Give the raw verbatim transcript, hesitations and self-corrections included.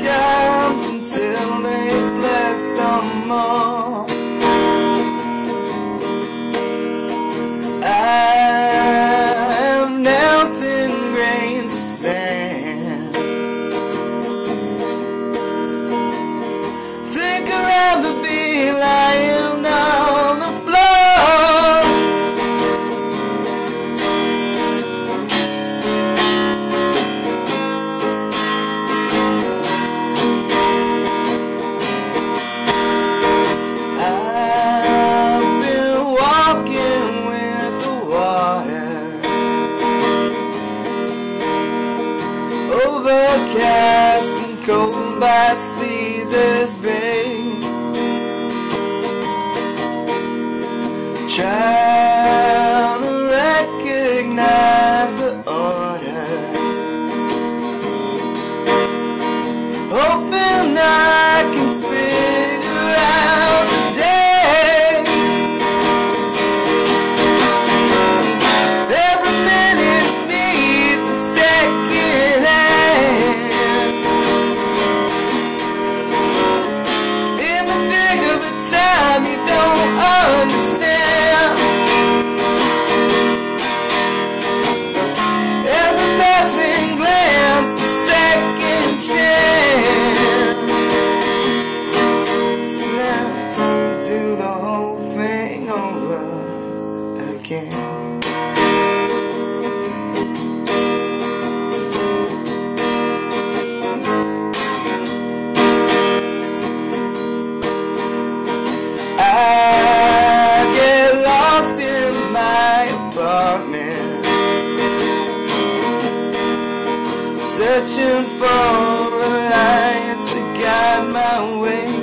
comes until they've bled some more. I'm knelt in grains of sand. Think I'd rather be lying on the floor. I've been walking with the water, overcast and cold by Caesar's Bay, trying to recognize the order, hoping I can figure out today. Every minute needs a second hand. In the thick of the time you don't understand. Every passing glance a second chance. So let's do the whole thing over again. I get lost in my apartment, searching for a light to guide my way.